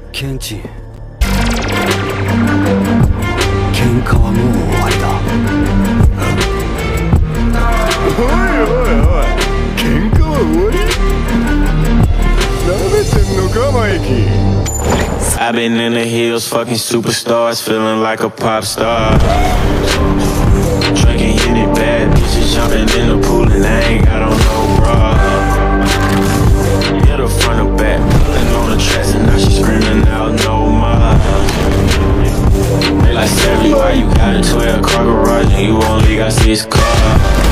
ケンチン、喧嘩はもう終わりだ。 おいおいおい、喧嘩は終わり？舐めてんのかマイキー。 I've been in the hills, fucking superstars, feeling like a pop star. Drinking, hitting bad bitches, jumping in the pool, and I ain't got on no bra. Hit her front or back, pulling on the tracks, and now she screaming out no more. They like, Savvy, why you got a 12-car garage and you only got 6 cars?